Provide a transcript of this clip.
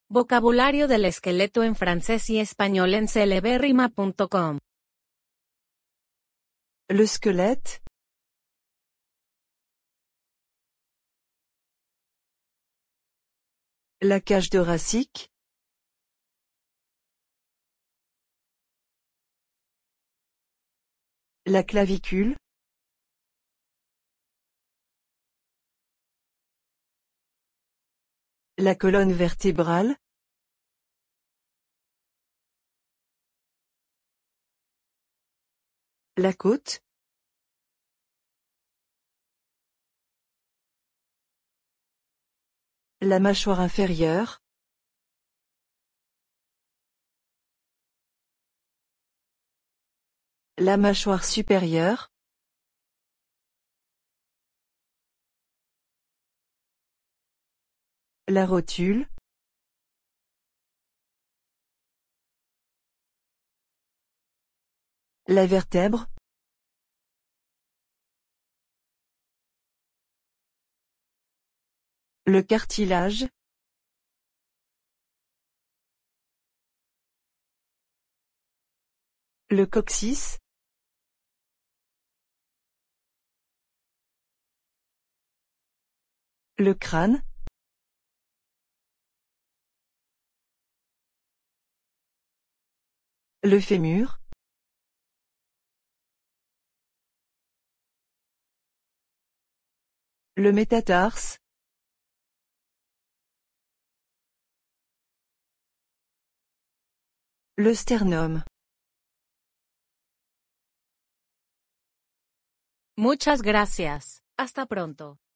Vocabulario del esqueleto en francés y español en celeberrima.com. Le squelette. La cage thoracique. La clavicule. La colonne vertébrale. La côte. La mâchoire inférieure. La mâchoire supérieure. La rotule. La vertèbre. Le cartilage. Le coccyx. Le crâne. Le fémur. Le métatarse. Le sternum. Muchas gracias. Hasta pronto.